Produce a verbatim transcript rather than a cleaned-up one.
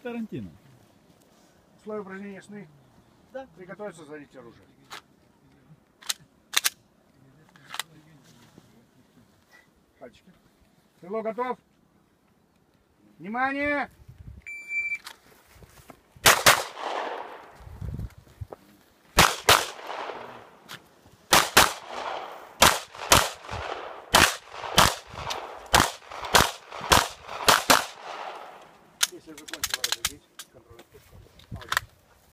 Тарантино. Условия упражнения ясны? Да. Приготовиться, зарядить оружие. Пальчики. Крыло готов? Внимание!